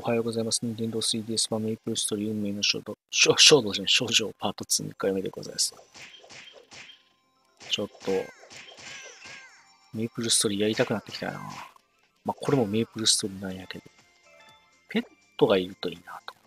はようございます。任天堂 3DS 版メイプルストーリー運命の衝動じゃない、少女パート2、2回目でございます。ちょっと、メイプルストーリーやりたくなってきたな。まあ、これもメイプルストーリーなんやけど、ペットがいるといいなと。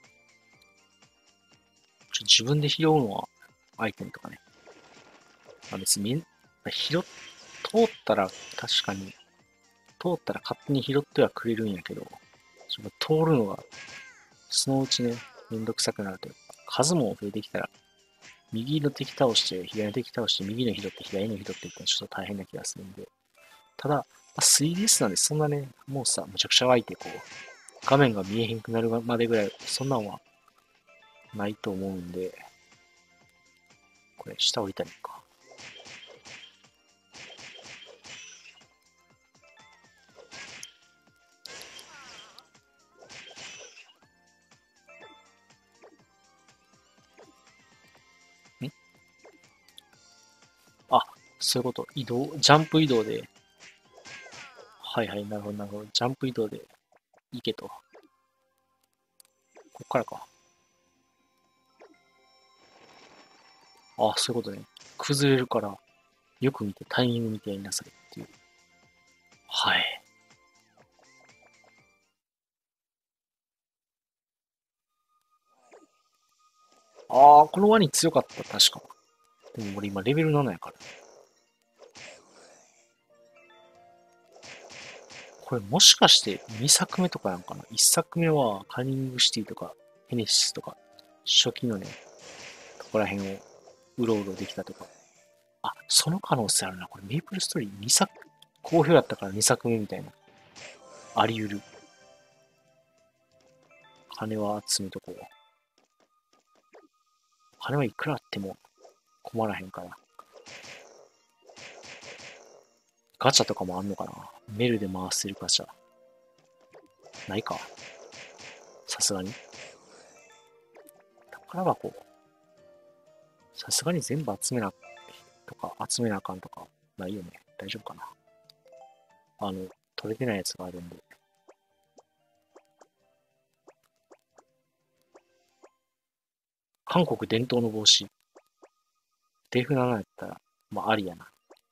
自分で拾うのは、アイテムとかね。まあ、別に、通ったら、確かに、通ったら勝手に拾ってはくれるんやけど、通るのが、そのうちね、めんどくさくなるというか、数も増えてきたら、右の敵倒して、左の敵倒して、右の拾って、左の拾ってってのはちょっと大変な気がするんで、ただ、3DS なんでそんなね、もうさ、むちゃくちゃ湧いてこう、画面が見えへんくなるまでぐらい、そんなんはないと思うんで、これ、下降りたらいいか。あ、そういうこと。ジャンプ移動で、はいはい、なるほどなるほど。ジャンプ移動で行けと。こっからか。あ、そういうことね。崩れるから、よく見て、タイミング見てやりなさいっていう。はい。ああ、このワニ強かった、確か。でも俺今レベル7やから。これもしかして2作目とかなんかな？ 1 作目はカンニングシティとかヘネシスとか初期のね、ここら辺をうろうろできたとか。あ、その可能性あるな。これメイプルストーリー2作、好評だったから2作目みたいな。あり得る。金は集めとこう。金はいくらあっても困らへんから。ガチャとかもあんのかな？メルで回せるガチャ。ないか。さすがに。宝箱。さすがに全部集めなあかんとか、ないよね。大丈夫かな。取れてないやつがあるんで。韓国伝統の帽子。デフ7やったら、まあ、ありやな。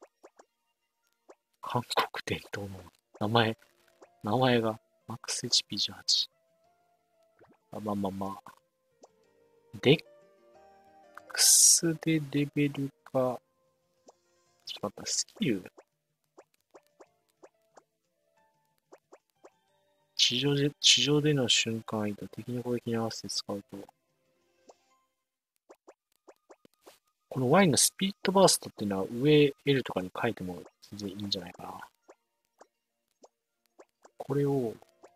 韓国伝統の名前が、マックス HP18。まあまあまあ。デックスでレベルか、ちょっと待った、スキル。地上での瞬間移動、敵の攻撃に合わせて使うと、この Y のスピリットバーストっていうのは上 L とかに書いても全然いいんじゃないかな。これを、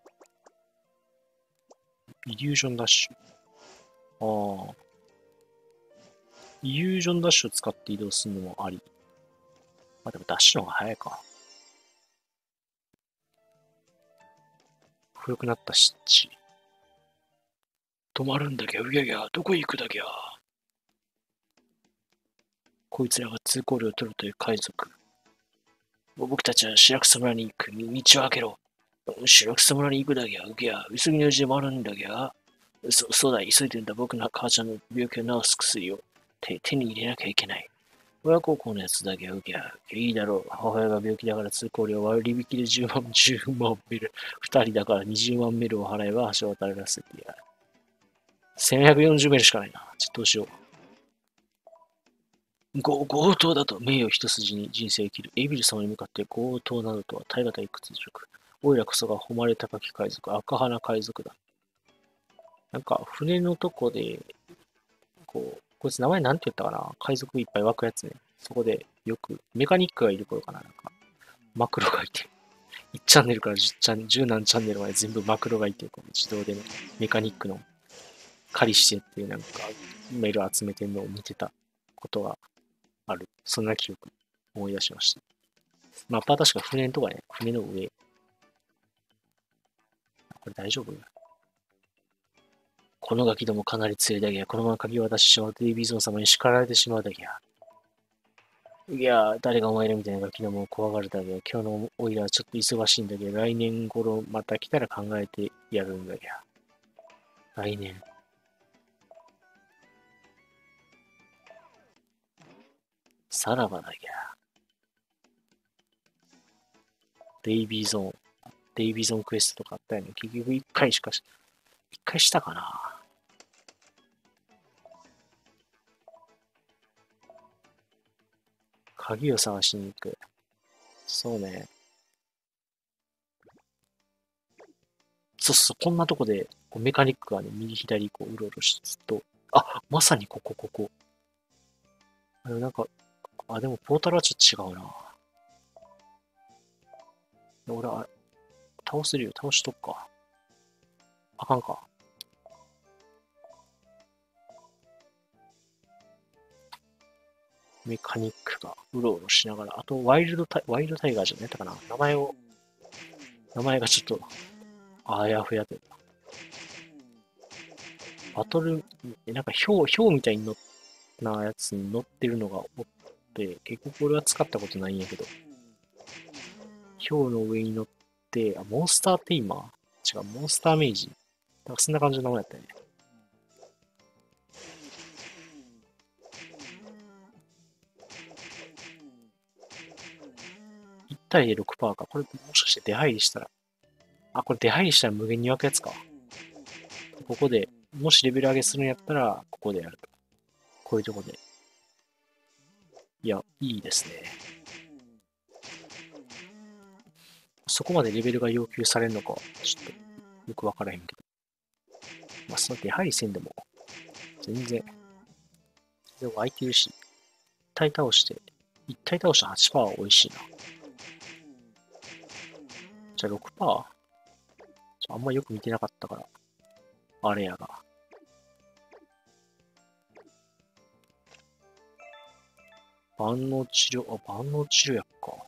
イリュージョンダッシュ。ああ。イリュージョンダッシュを使って移動するのもあり。まあでもダッシュの方が早いか。古くなった湿地。止まるんだけど、うぎゃぎゃ、どこ行くだけや。こいつらが通行料を取るという海賊。僕たちは白草村に行く。道を開けろ。白草村に行くだけや。うぎゃ、急ぎのうちで回るんだけや。そうだ、急いでんだ。僕の母ちゃんの病気を治す薬を手に入れなきゃいけない。親孝行のやつだけや。うぎゃ、いいだろう。母親が病気だから通行料割引で10万メル。2人だから20万メルを払えば橋を渡らせてやる。1140メルしかないな。どうしよう。強盗だと名誉一筋に人生を生きる。エビル様に向かって強盗などとは耐え難い屈辱。おいらこそが誉れ高き海賊、赤花海賊だ。なんか、船のとこで、こいつ名前なんて言ったかな？海賊いっぱい湧くやつね。そこでよく、メカニックがいる頃かな？なんか、マクロがいて、1チャンネルから10何チャンネルまで全部マクロがいて、この自動でね、メカニックの狩りしてっていうなんか、メール集めてるのを見てたことがある。そんな記憶思い出しました。マッパー確か船とかね、船の上。これ大丈夫？このガキどもかなり強いだけや、このまま鍵を渡してしまうとデイビーゾン様に叱られてしまうだけや。 いや、誰がお前らみたいなガキどもを怖がるだけど、今日のおいらはちょっと忙しいんだけど、来年頃また来たら考えてやるんだよ。来年。さらばだぎゃ。デイビーゾーン。デイビーゾーンクエストとかあったよね。結局一回したかな。鍵を探しに行く。そうね。そうそう、こんなとこで、こうメカニックがね、右左こう、うろうろしてずっと、あ、まさにここ。なんか、でもポータルはちょっと違うな。俺は、倒せるよ。倒しとくか。あかんか。メカニックがうろうろしながら、あと、ワイルドタイガーじゃないたかな。名前がちょっと、あやふやで。バトル、なんかヒョウみたいなやつに乗ってるのがおって、結局俺は使ったことないんやけど、ヒョウの上に乗って、モンスターテイマー違う、モンスターメイジ。なんかそんな感じの名前やったよね。1体で6%か。これもしかして出入りしたら、これ出入りしたら無限に湧くやつか。ここで、もしレベル上げするんやったら、ここでやると。こういうとこで。いや、いいですね。そこまでレベルが要求されるのか、ちょっとよくわからへんけど。その出入りせんでも、全然湧いてるし、一体倒して8%は美味しいな。じゃあ 6%? あんまよく見てなかったから、あれやが。万能治療、万能治療薬か。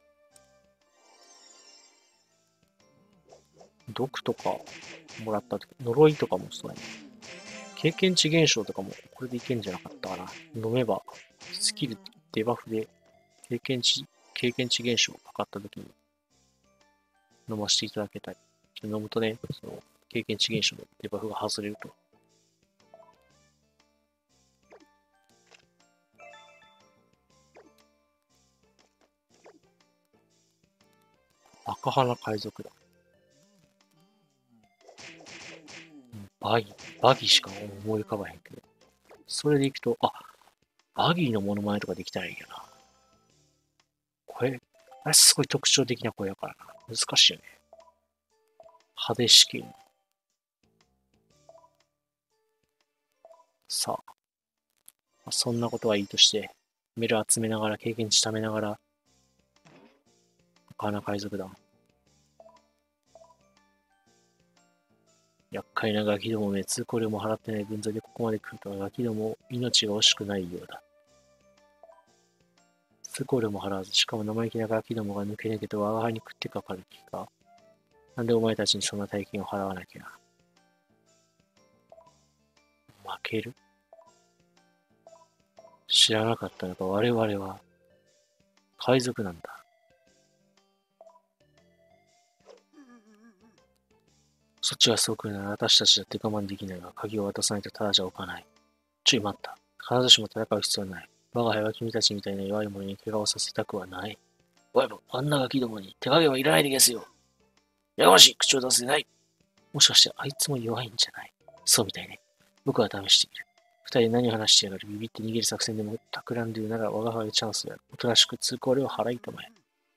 毒とかもらった時、呪いとかもそうやね。経験値減少とかもこれでいけんじゃなかったかな。飲めば、スキル、デバフで経験値、経験値減少かかった時に飲ませていただけたり。飲むとね、その経験値減少のデバフが外れると。赤花海賊だ。バギバギしか思い浮かばへんけど。それでいくと、バギーのモノマネとかできたらいいよな。これ、あれすごい特徴的な声やからな。難しいよね。派手式。さそんなことはいいとして、メル集めながら、経験値貯めながら、赤花海賊団。厄介なガキどもめ、通行料も払ってない分際でここまで来るとはガキども命が惜しくないようだ。通行料も払わず、しかも生意気なガキどもが抜け抜けと我が輩に食ってかかる気か。なんでお前たちにそんな大金を払わなきゃ。負ける知らなかったのか、我々は海賊なんだ。そっちがそう来るなら私たちだって我慢できないが、鍵を渡さないとただじゃ置かない。待った。必ずしも戦う必要はない。我が輩は君たちみたいな弱い者に怪我をさせたくはない。おいも、あんなガキどもに手加減はいらないでげすよ。やかましい、口を出せない。もしかしてあいつも弱いんじゃない？そうみたいね。僕は試してみる。二人で何を話してやがる。ビビって逃げる作戦でも企んでいるなら我が輩はチャンスである。おとなしく通行料を払いたまえ。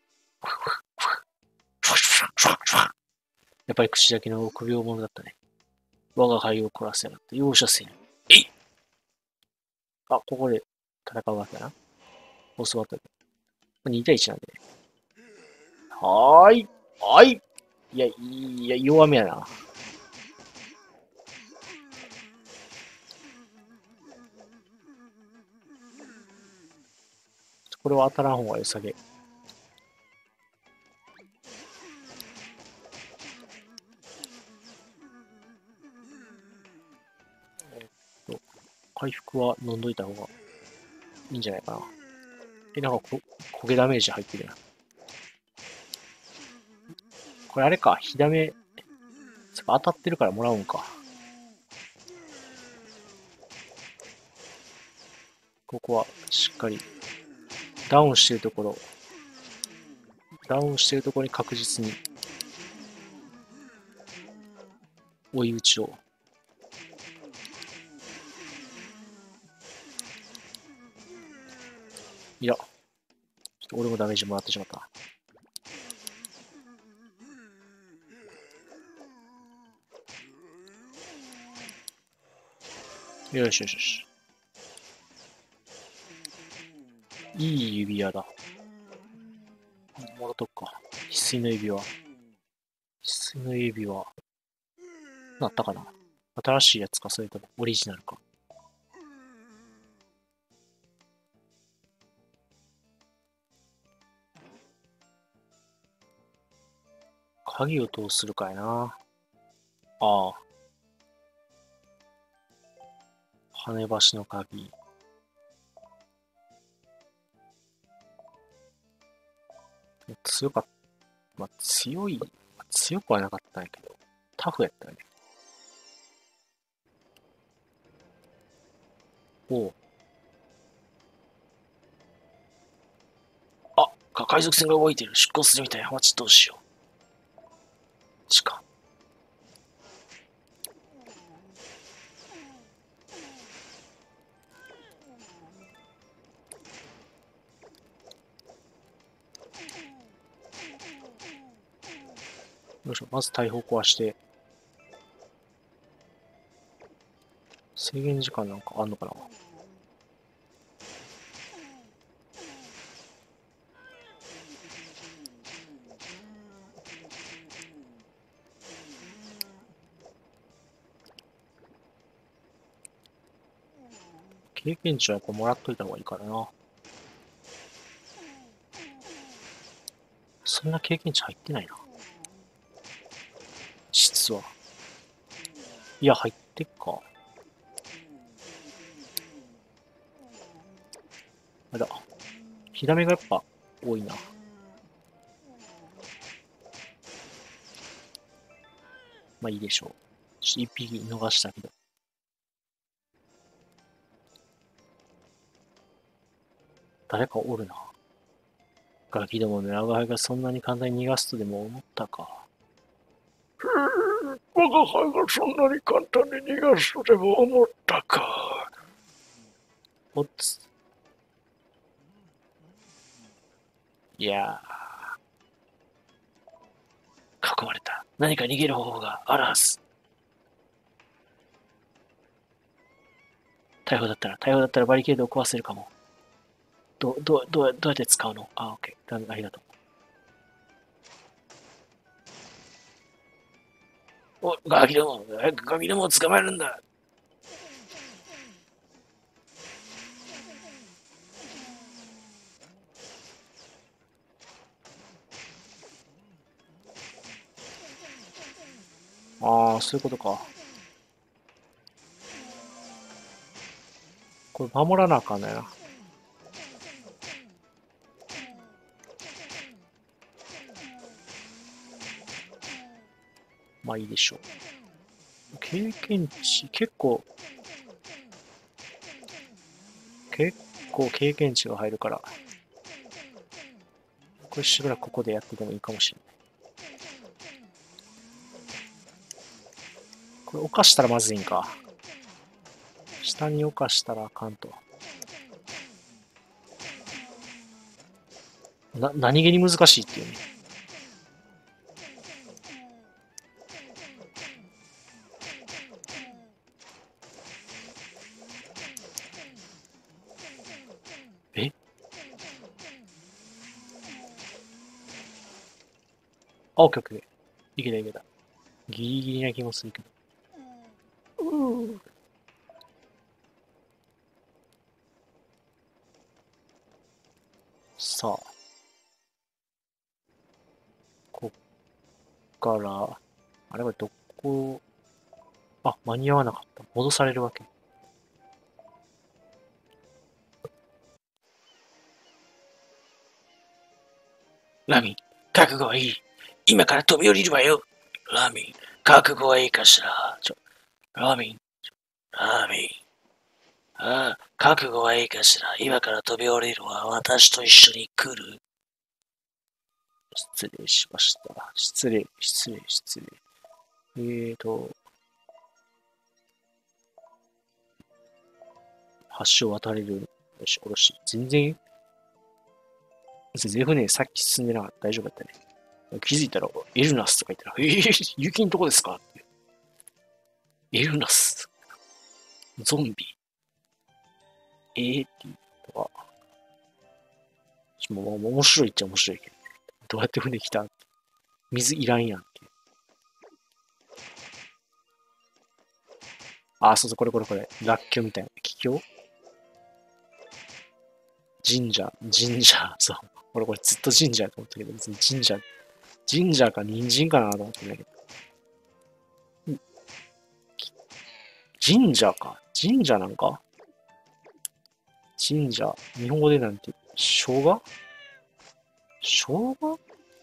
やっぱり口だけの臆病者だったね。我が輩を凝らせやがって容赦せん。えいここで戦うわけだな。ボスバトル。2対1なんでね。はーい。はい。いや、弱めやな。これは当たらん方が良さげ。回復は飲んどいた方がいいんじゃないかな。 なんか焦げダメージ入ってるな。これあれか、火ダメ、当たってるからもらうんか。ここはしっかりダウンしてるところ、に確実に追い打ちを。いや、ちょっと俺もダメージもらってしまった。よしよしよし。いい指輪だ。戻っとくか。翡翠の指輪。翡翠の指輪。なったかな。新しいやつか、それともオリジナルか。鍵をどうするかやな。ああ。羽橋の鍵。強かった。まあ、強くはなかったんやけど、タフやったよね。おう。あ、海賊船が動いてる。出港するみたい。ハマチどうしよう。地下。よいしょ。まず大砲壊して。制限時間なんかあんのかな。経験値はやっぱもらっといた方がいいからな。そんな経験値入ってないな。実は。いや、入ってっか。あれだ。火ダメがやっぱ多いな。まあいいでしょう。ちょっと一匹逃したけど。誰かおるな。ガキどもの長輩がそんなに簡単に逃がすとでも思ったか。我が輩がそんなに簡単に逃がすとでも思ったか。おつ。いやー、囲まれた。何か逃げる方法があるはず。逮捕だったらバリケードを壊せるかも。どうやって使うの？あ、オッケー。ありがとう。お、ガキどもを捕まえるんだ。ああ、そういうことか。これ守らなあかんのやな。まあいいでしょう。経験値、結構経験値が入るから、これしばらくここでやっててもいいかもしれない。これ犯したらまずいんか。下に犯したらあかんと。何気に難しいっていうね。えあ、オッケーオッケー。いけたいけた。ギリギリな気もするけど。さあ、こっから、あれはどこ、あ、間に合わなかった。戻されるわけ。 ラミン、覚悟はいい。今から飛び降りるわよ。ラミン、覚悟はいいかしら。ラミン、ラミン。ああ、覚悟はいいかしら。今から飛び降りるわ。私と一緒に来る。失礼しました。失礼。橋を渡れる。よし、おろし。全然、船さっき進んでなかった。大丈夫だったね。気づいたら、エルナスとか言ったら、雪のとこですかって。エルナス。ゾンビ。っていうのが、面白いっちゃ面白いけど、どうやって船来た水いらんやんっていう。そうそう、これ。らっきょうみたいな。気境神社、そう。俺これずっと神社やと思ったけど、別に神社か人参かなと思ってんだけど。神社か。神社なんか神社。日本語でなんて、生姜生姜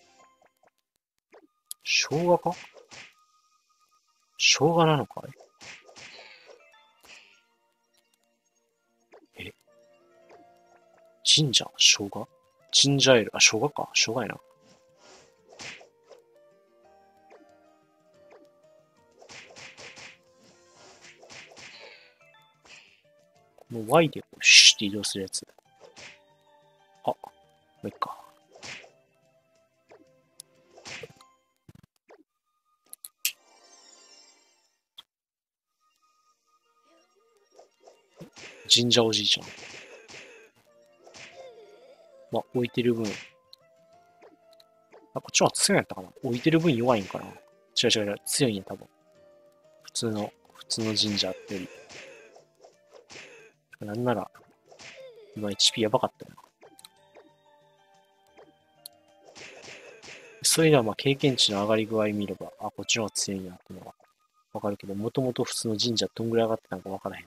生姜か生姜なのかい神社生姜ジンジャーエール。生姜か。生姜やな。この Y でシュッて移動するやつ。もういっか。神社おじいちゃん。置いてる分。こっちは強いんやったかな。置いてる分弱いんかな。違う。強いんや、多分。普通の神社より。なんなら、今 HP やばかったよな。そういうのは経験値の上がり具合見れば、こっちの方が強いんやっていうのがわかるけど、もともと普通の神社どんぐらい上がってたのかわからへん。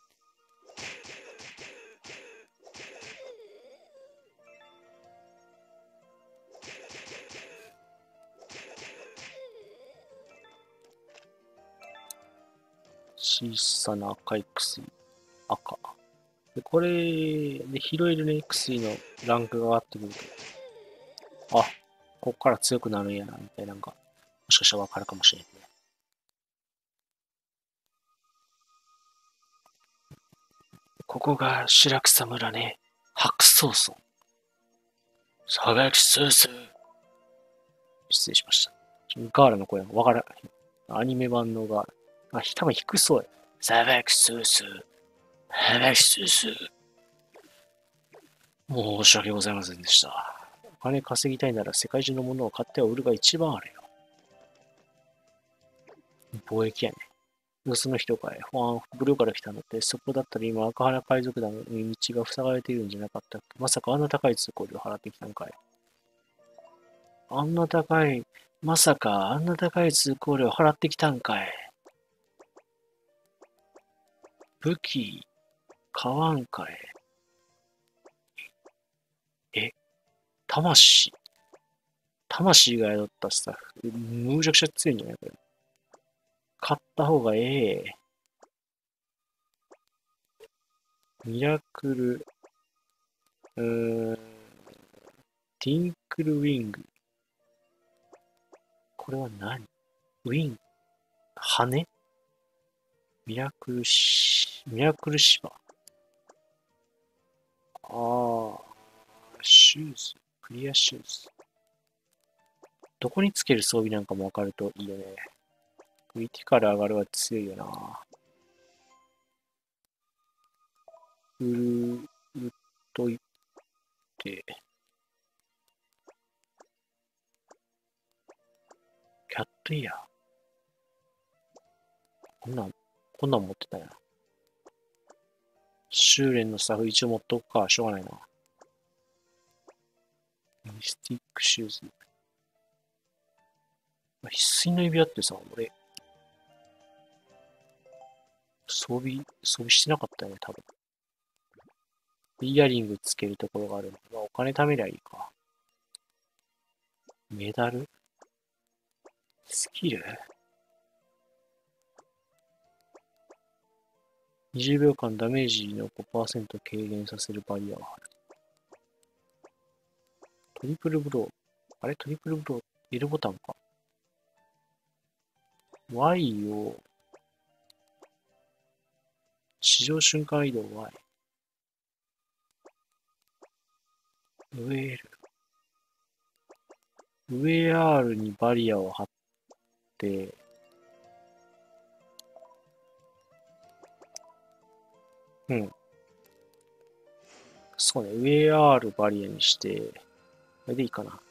小さな赤い薬。赤。で、これで拾えるね、薬のランクが上がってくると、こっから強くなるんやな、みたいなのが、もしかしたらわかるかもしれんね。ここが白草村ね。白草村。砂漠スースー。失礼しました。ガーラの声がわからない。アニメ版のガーラ。多分低そうや。砂漠スースー。砂漠スースー。申し訳ございませんでした。お金稼ぎたいなら世界中のものを買っては売るが一番あるよ。貿易やね。よその人かい。ブルーから来たのって、そこだったら今赤原海賊団の道が塞がれているんじゃなかったっけ。まさかあんな高い通行料払ってきたんかい。まさかあんな高い通行料払ってきたんかい。武器、買わんかい。魂。魂が宿ったスタッフ。むちゃくちゃ強いんじゃないこれ。買った方がええ。ミラクル、ティンクルウィング。これは何ウィン、羽ミラクル芝。シューズ。クリアシューズ。どこにつける装備なんかもわかるといいよね。クリティカル上がるは強いよな。売っといて。キャットイヤー。こんなん持ってたやん。修練のスタッフ一応持っとくか。しょうがないな。ミスティックシューズ。翡翠の指輪ってさ、俺、装備してなかったよね、多分。イヤリングつけるところがあるの。お金貯めりゃいいか。 メダルスキル ?20 秒間ダメージの 5% 軽減させるバリアを貼る。トリプルブロー。あれトリプルブロー L ボタンか。Y を地上瞬間移動 Y。上 L。上 R にバリアを貼って、うん。そうね、上 R バリアにして、これでいいかな。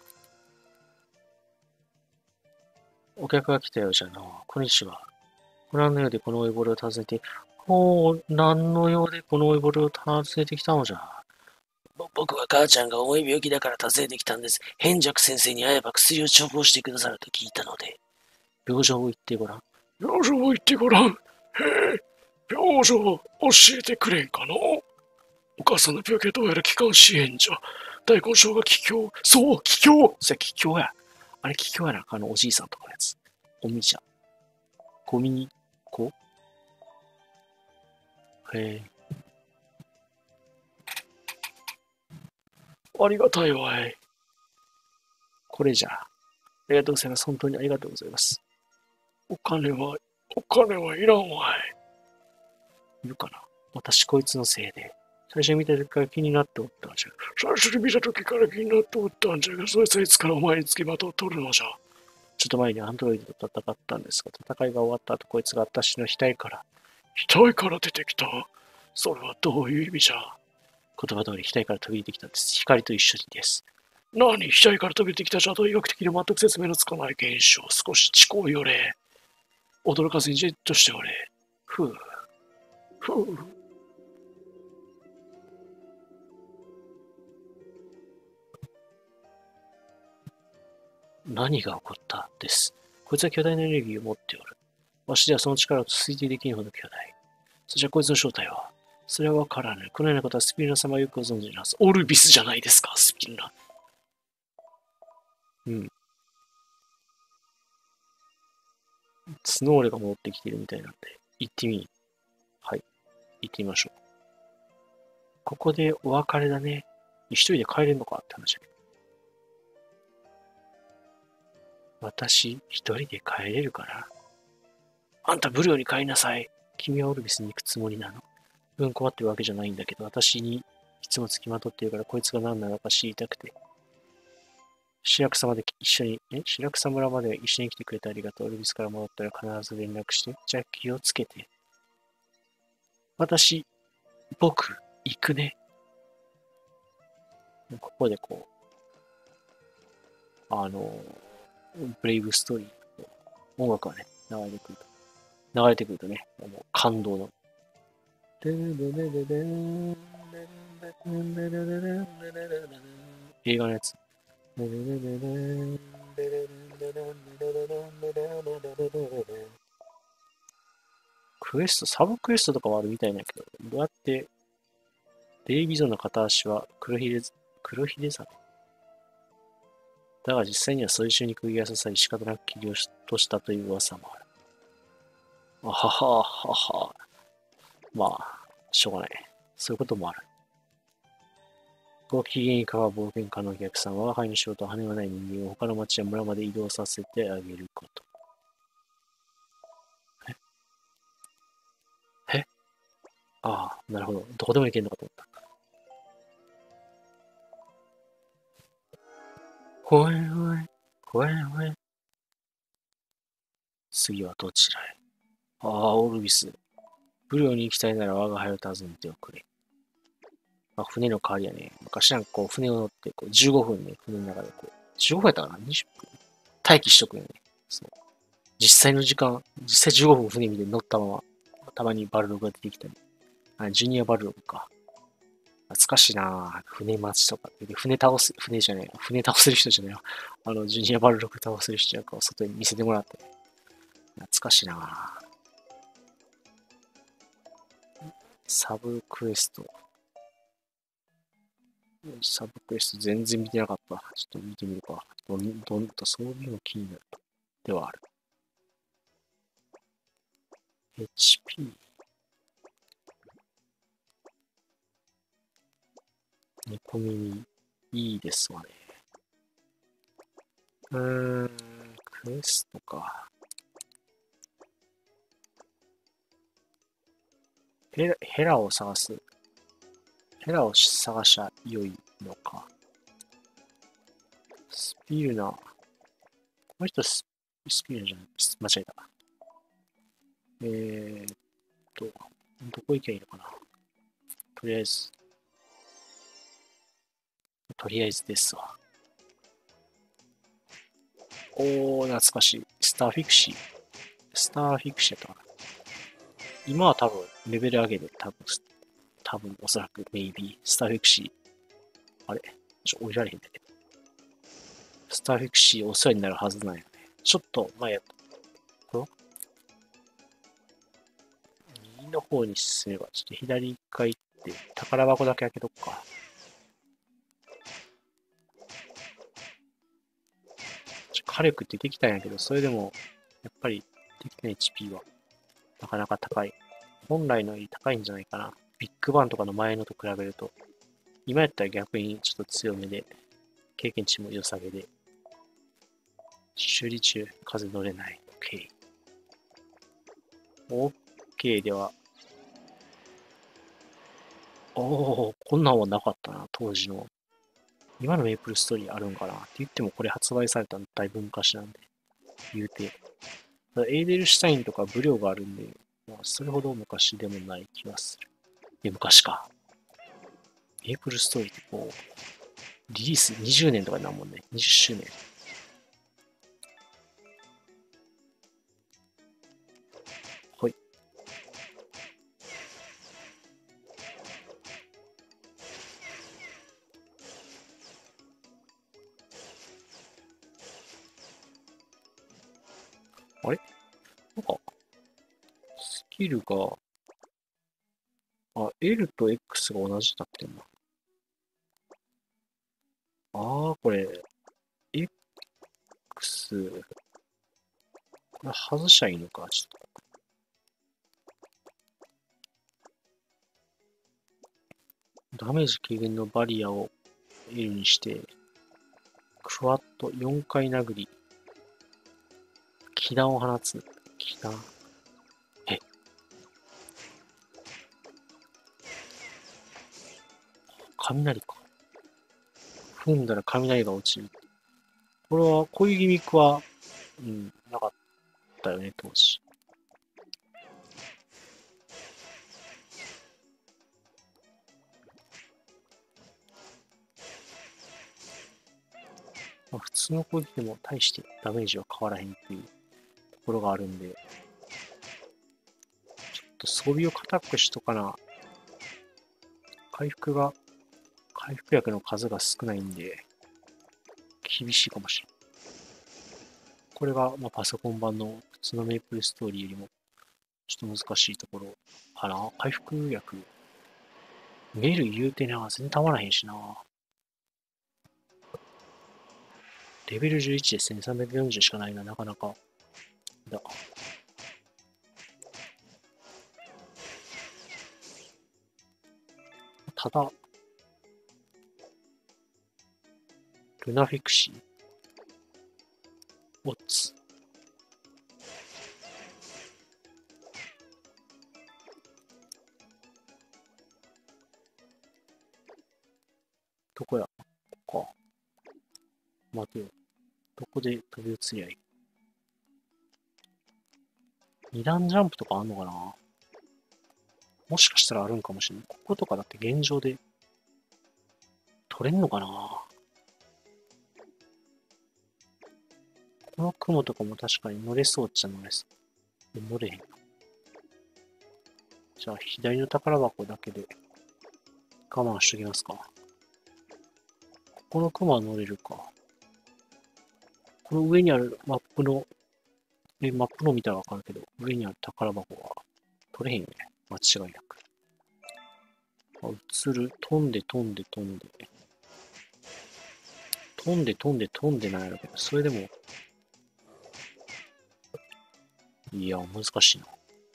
お客が来たようじゃな。こんにちは。ご覧のようでこの追いボレを訪ねて、何の用でこの追いボレを訪ねてきたのじゃ。僕は母ちゃんが重い病気だから訪ねてきたんです。変弱先生に会えば薬を処方してくださると聞いたので。病状を言ってごらん。病状を言ってごらん。へえ、病状を教えてくれんかの。お母さんの病気はどうやら気管支炎じゃ。大根症が気境。そう、気境。それ気境や。あれ気境やな。おじいさんとかのやつ。おみじゃ。ゴミこへえ。ありがたいわい。これじゃ。ありがとうございます。本当にありがとうございます。お金はいらんわい。いるかな。私こいつのせいで。最初に見た時から気になっておったんじゃ。最初に見た時から気になっておったんじゃが、そいついつからお前に付きまとっとるのじゃ。ちょっと前にアンドロイドと戦ったんですが、戦いが終わった後、こいつが私の額から。額から出てきた。それはどういう意味じゃ。言葉通り額から飛び出てきたんです。光と一緒にです。何額から飛び出てきたじゃと医学的に全く説明のつかない現象。少し知行よれ。驚かずにじっとしておれ。ふう。ふう。何が起こったです。こいつは巨大なエネルギーを持っておる。わしではその力を推定できんほど巨大。そしてこいつの正体はそれはわからぬ。このようなことはスピルナ様はよくご存知のはず。オルビスじゃないですか、スピルナ。うん。スノーレが戻ってきているみたいなんで、行ってみ。はい。行ってみましょう。ここでお別れだね。一人で帰れるのかって話だけど。私、一人で帰れるかな。あんたブルーに帰りなさい。君はオルビスに行くつもりなの。困ってるわけじゃないんだけど、私にいつも付きまとっているから、こいつが何なのか知りたくて。白草まで一緒に、白草村まで一緒に来てくれてありがとう。オルビスから戻ったら必ず連絡して。じゃあ気をつけて。僕、行くね。ここでこう、ブレイブストーリー、音楽がね、流れてくるとね、もう感動の。映画のやつ。クエスト、サブクエストとかもあるみたいだけど、どうやって、デイビゾンの片足は黒ひでさね。だが実際には操縦に釘が刺さり仕方なく切り落としたという噂もある。あはははは。まあ、しょうがない。そういうこともある。ご機嫌いかが冒険家のお客さんは、我が輩の仕事は羽のない人間を他の町や村まで移動させてあげること。えああ、なるほど。どこでも行けんのかと思った。ほえほえ、ほえほえ。次はどちらへ。ああ、オルビス。ブリオに行きたいなら我が輩を訪ねておくれ。まあ、船の代わりやね。昔なんかこう、船を乗ってこう15分ね、船の中でこう、15分やったかな ?20 分待機しとくよね。そう。実際15分船見て乗ったまま、たまにバルログが出てきたり。ジュニアバルログか。懐かしいな船待ちとか。船倒せる人じゃないわ。ジュニアバルログ倒せる人なんかを外に見せてもらって。懐かしいなサブクエスト。 サブクエスト全然見てなかった。ちょっと見てみるか。どんとそういうの気になる。ではある。HP。猫耳。いいですわね。クエストか。ヘラを探す。ヘラを探しゃ良いのか。スピルナ。この人スピルナじゃない。間違えた。どこ行けばいいのかな。とりあえずですわ。懐かしい。スターフィクシーやったかな。今は多分、レベル上げで、多分、おそらく、メイビー、スターフィクシー、あれ降りられへんだけど。スターフィクシーお世話になるはずなんよね。ちょっと前やった。右の方に進めば、ちょっと左一回行って、宝箱だけ開けとくか。火力ってできたんやけど、それでも、やっぱり、できた HP は、なかなか高い。本来のより高いんじゃないかな。ビッグバンとかの前のと比べると、今やったら逆にちょっと強めで、経験値も良さげで、修理中、風乗れない。OK。OK では、こんなんはなかったな、当時の。今のメイプルストーリーあるんかなって言ってもこれ発売されたのだいぶ昔なんで、言うて。エーデルシュタインとかブリョーがあるんで、まあ、それほど昔でもない気がする。昔か。メイプルストーリーってこう、リリース20年とかになるもんね。20周年。はい。あれなんか、スキルが、L と X が同じだってんな。これ、X、これ外しゃいいのか、ちょっと。ダメージ軽減のバリアを L にして、クワット4回殴り、気弾を放つ。気弾。雷か。踏んだら雷が落ちる。これは、こういうギミックは、なかったよね、当時。普通の攻撃でも大してダメージは変わらへんっていうところがあるんで、ちょっと装備を固くしとかな。回復薬の数が少ないんで、厳しいかもしれん。これが、パソコン版の普通のメイプルストーリーよりも、ちょっと難しいところかな。回復薬、メル言うてな、全然たまらへんしな。レベル11で1340しかないな、なかなか。だ。ただ、ルナフィクシー、オッツ。どこやここか。待てよ。どこで飛び移りゃいい？二段ジャンプとかあんのかな？もしかしたらあるんかもしれない。こことかだって現状で取れんのかな？この雲とかも確かに乗れそうっちゃ乗れそう。で乗れへんな。じゃあ左の宝箱だけで我慢しときますか。ここの雲は乗れるか。この上にあるマップの見たらわかるけど、上にある宝箱は取れへんよね。間違いなく。映る。飛んで。 飛んで飛んで飛んでないやろけど、それでも、いや、難しいな。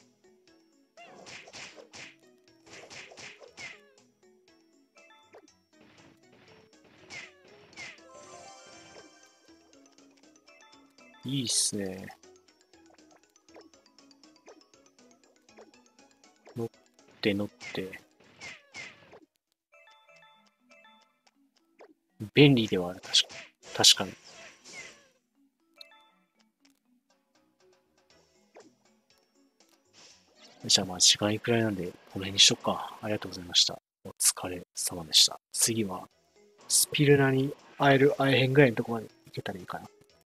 いいっすね。乗って乗って。便利ではある、確かに。じゃあまあ時間いくらいなんで、この辺にしとくか。ありがとうございました。お疲れ様でした。次は、スピルナに会える会えへんぐらいのところまで行けたらいいかな。